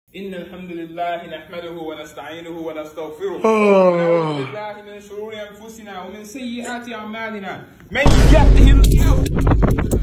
إن الحمد لله نحمده ونستعينه ونستغفره ونعوذ بالله من شرور أنفسنا ومن سيئات أعمالنا من يهده الله